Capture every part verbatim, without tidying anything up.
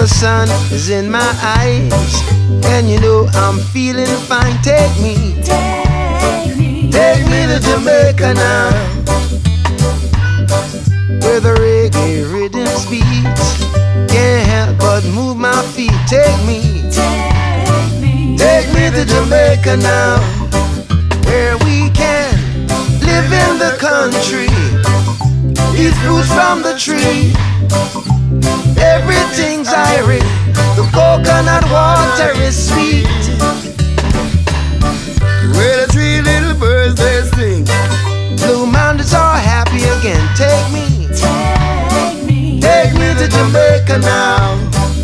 the sun is in my eyes, and you know I'm feeling fine. Take me, Take me, take me to Jamaica now, where the reggae rhythms beat. Can't help but move my feet. Take me, take me, take me to Jamaica now, where we can live in the country, eat fruits from the tree. Everything's irie, the coconut water is sweet. Where the three little birds they sing, blue mountains are happy again. Take me, take me, take me to Jamaica now.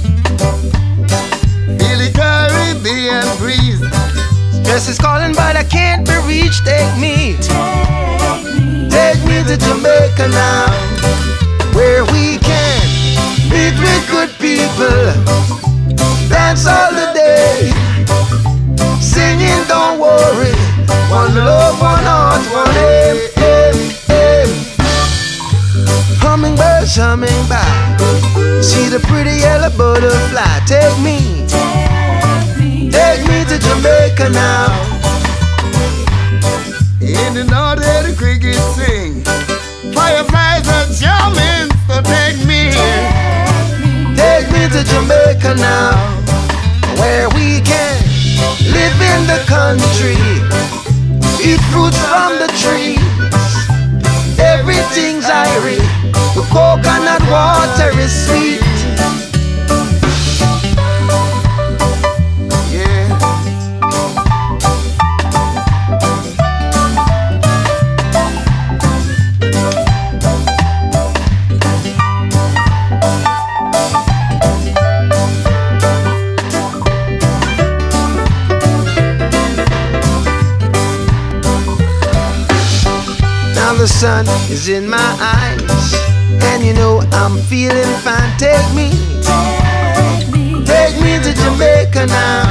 Feel the Caribbean breeze, stress is calling but I can't be reached. Take me, take me, take me to Jamaica now, where we can meet with good people, dance all the day, singing don't worry, one love, one heart, one aim, aim, aim. Hummingbirds humming by, see the pretty yellow butterfly. Take me, take me, take me to Jamaica now. In the north where the crickets sing, fireflies are jamming, so take me, take me to Jamaica now, where we can live in the country, eat fruits from the trees. Everything's irie, the coconut water is sweet. The sun is in my eyes, and you know I'm feeling fine. Take me, take me, take me to Jamaica now,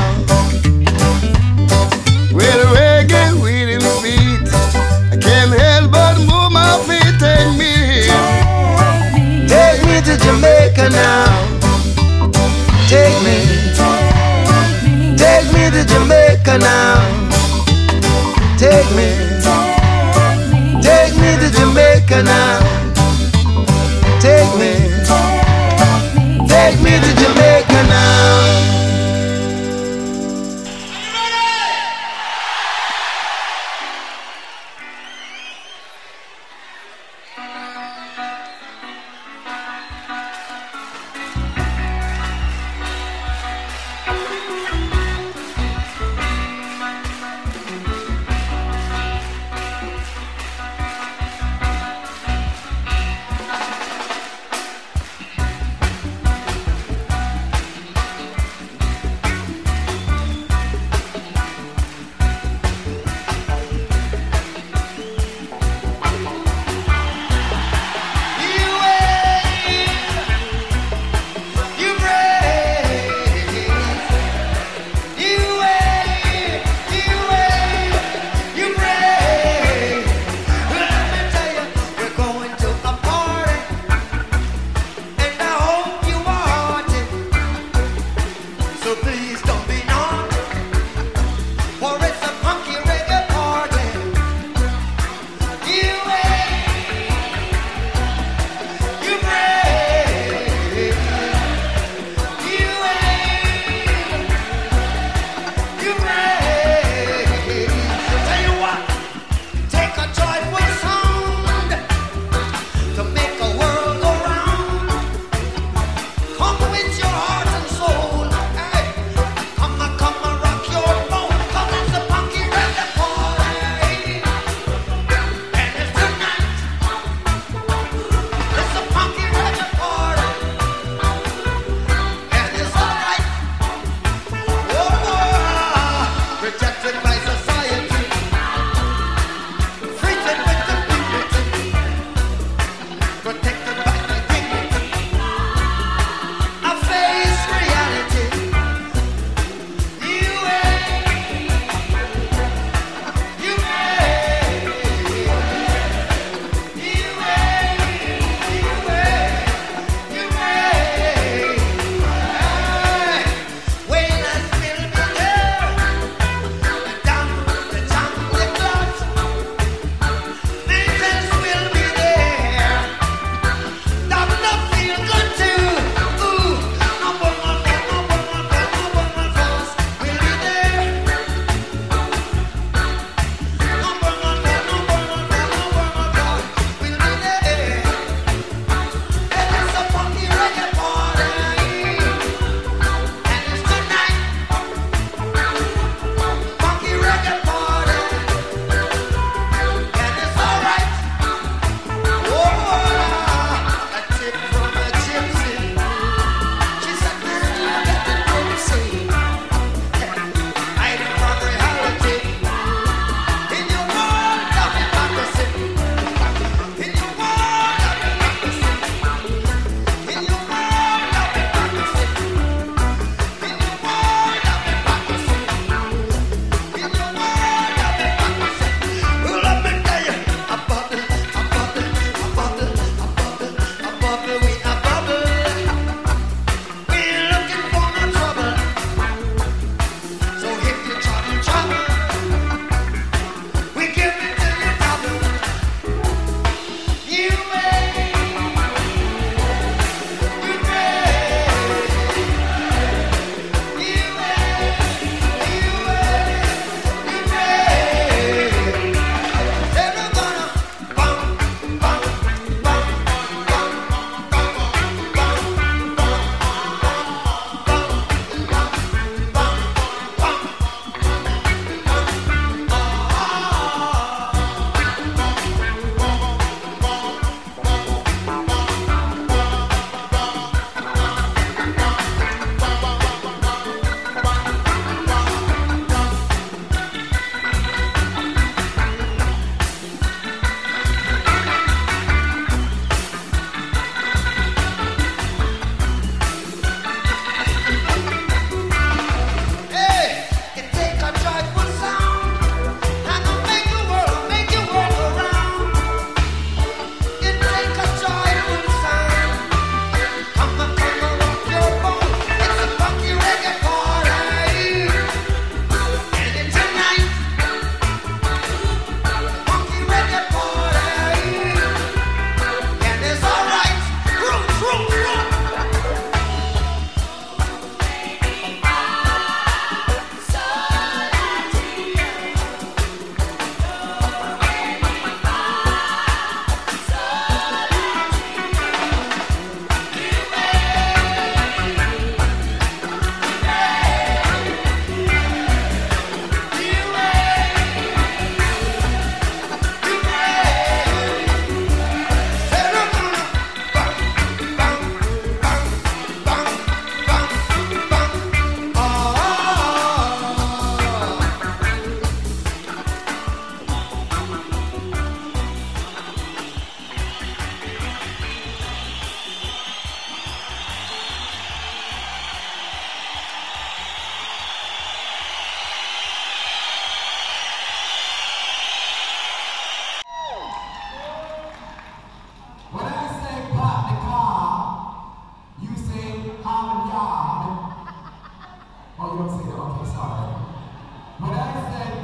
where the reggae rhythm beat. I can't help but move my feet. Take me, take me, take me to Jamaica now. Take me, take me, take me to Jamaica now. Take me, take me to Jamaica now. Take me, take me to Jamaica now.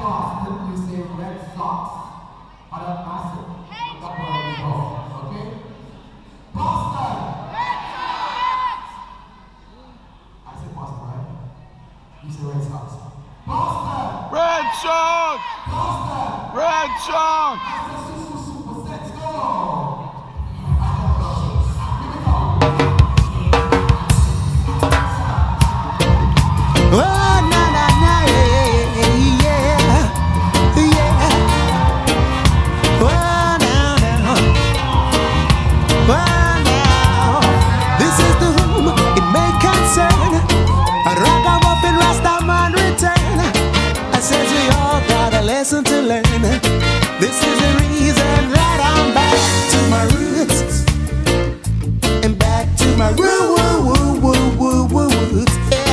Boston, you say Red Sox. Are that massive? That's where we go. Okay? Boston! Red Sox! I said Boston, right? You say Red Sox. Boston! Red Sox! Boston! Red Sox! I said super, super, let's go! Oh, na na na, yeah, yeah, yeah. Oh, now, now, oh, now. This is the whom it may concern. A ragamuffin Rastaman return. I says we all got a lesson to learn. This is the reason that I'm back to my roots and back to my roo woo woo woo woo woo roots.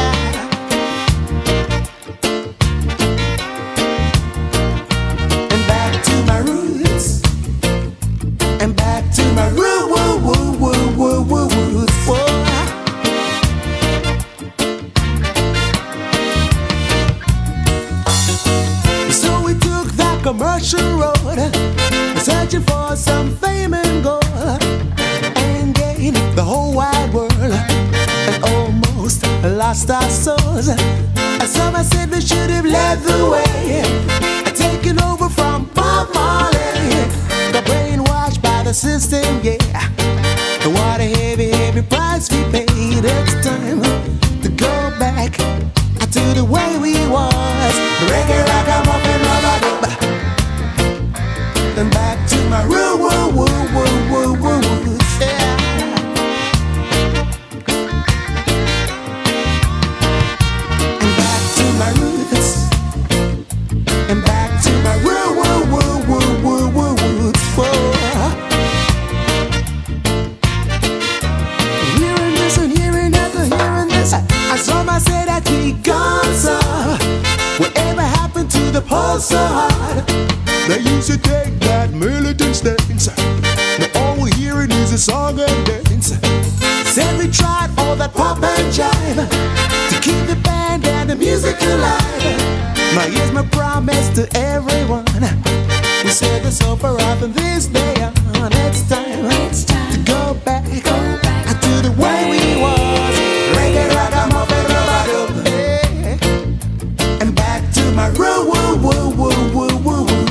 Commercial road, searching for some fame and gold, and gained the whole wide world, and almost lost our souls. Some said we should have led the way, taken over from Bob Marley, the brainwashed by the system, yeah. What a heavy, heavy price we paid. It's time to go back to the way we was. Reggae, ragamuffin, rubber, and back to my roo woo woo woo woo woo woo. Yeah. And back to my roots. And back to my roo woo woo woo woo woo woo. Hearing this and hearing that and hearing this, I saw my say that we gone so. Whatever happened to the pulse so hard? They used to take that militant stance. Now all we're hearing is a song and dance. Said we tried all that pop and jive to keep the band and the music alive. Now here's my promise to everyone. We said this over from this day on. It's time, it's time to go back, go back to the way we was. Reggae, ragamuffin, rubber, yeah. And back to my roo woo woo woo woo woo woo.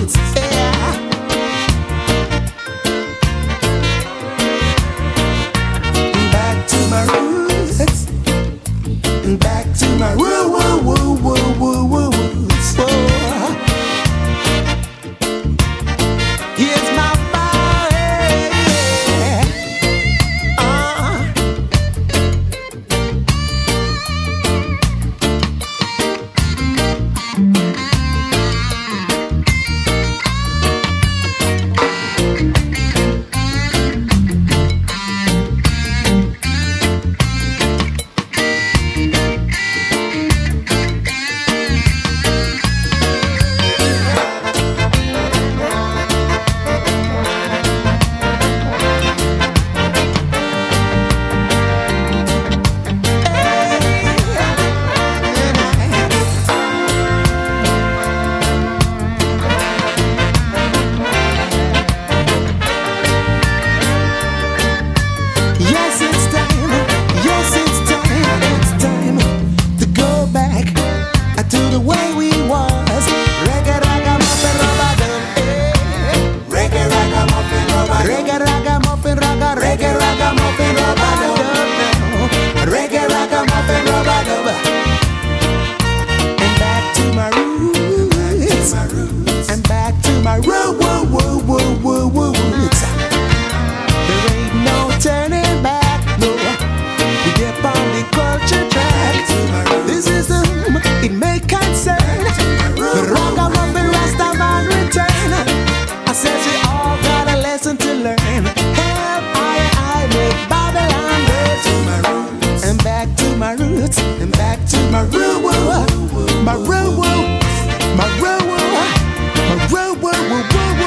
My roots and back to my woo woo woo woo woo woo woods. Here's my body. Uh. My real woo, my real woo, my real woo, woo, woo,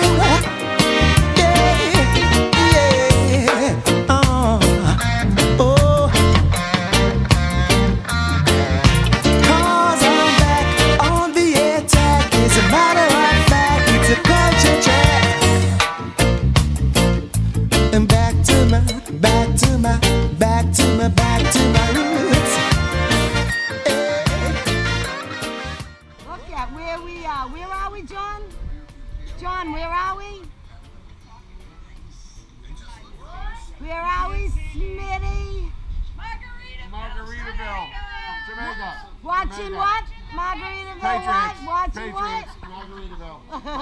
we, John? John, where are we? Where are we, Smitty? Margaritaville, Jamaica. Watching Jamaica. what? Margaritaville Patriots. what? Watching Patriots. what? Margaritaville.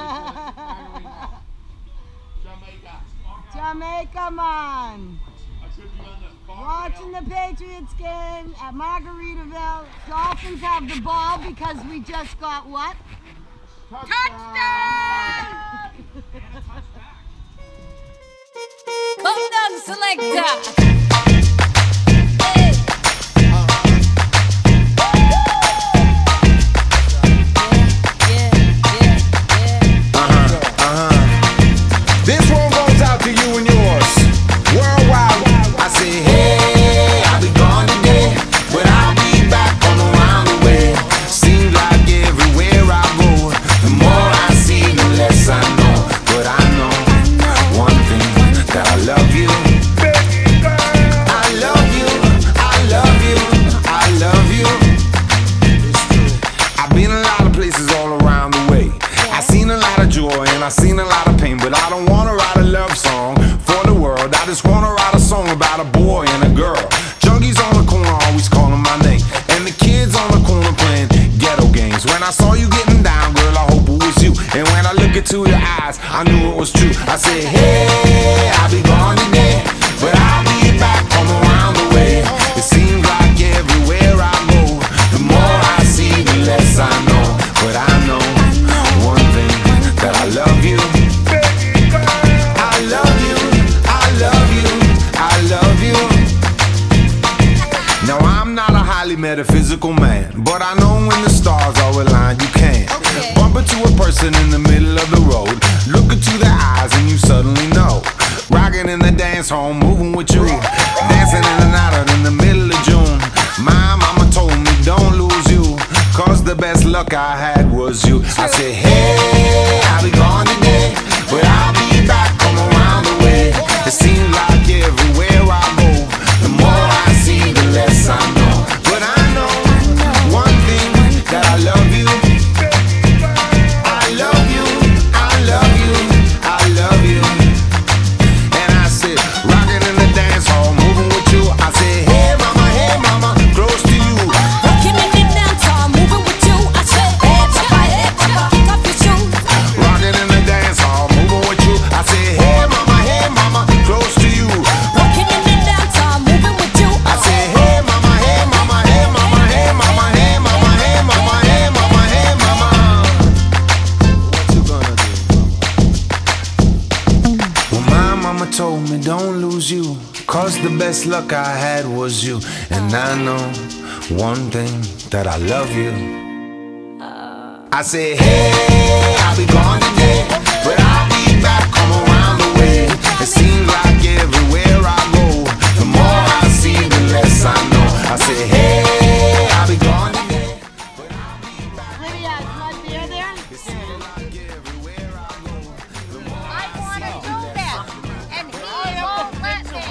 Jamaica. Jamaica, man. I should be on the Watching the Patriots game at Margaritaville. Dolphins have the ball because we just got what? Touchdown! Come down, selector. This one goes out to you and yours. Worldwide, I say, hey, I'll be gone today, but I'll be back on around the way. Seems like everywhere I go, the more I see, the less I know. But I know one thing, that I love you. I love you, I love you, I love you. I've been a lot of places all around the way. I seen a lot of joy and I seen a lot of pain, but I don't wanna write a love song for the world. I just wanna write a song about a boy and a girl. Junkies on the corner always calling my name, and the kids on the corner playing ghetto games. When I saw you getting down, girl, I hope it was you. And when I look into your eyes, I knew it was true. I said, hey, I'll be gone today, but I'll be back on around the way. It seems like everywhere I go, the more I see, the less I know. But I know one thing, that I love you. I love you, I love you, I love you. Now I'm not a highly metaphysical man, but I know when the stars are aligned, you can bump into a person in the middle of the road, look into their eyes and you suddenly know. Rocking in the dance hall, moving with you, dancing in and out of in the middle of June. My mama told me don't lose you, cause the best luck I had was you. I said, hey, I'll be gone today, but I'll be back on around the way. It seems like everywhere I go, the more I see, the less I know. But I know one thing, that I love you. I love you, I love you, I love you. And I said, rocking in the dance hall, moving with you. I said, hey mama, hey mama, close to you. Walking in the downtown, moving with you. I said, hey, papa, hey, papa, kick off your shoes. Rocking in the dance hall, moving with you. I said, hey mama, hey mama, close to you. Walking in the downtown, moving with you. I said, hey mama, hey mama, hey mama, hey mama, hey mama, hey mama, hey mama, hey mama. What you gonna do? Well, my mama told me don't lose you, cause the best luck I had was you. And I know one thing, that I love you. I said, hey, I'll be gone today, but I'll be back, come around the way. It seems like everywhere I go, the more I see, the less I know. I said, hey, I'll be gone today, but I'll be back. Lydia, is my beer there? It seems like everywhere I go, the more I want to do this, and he won't let me.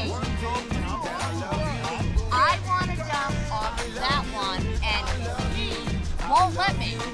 I want to jump off that one, and he won't let me.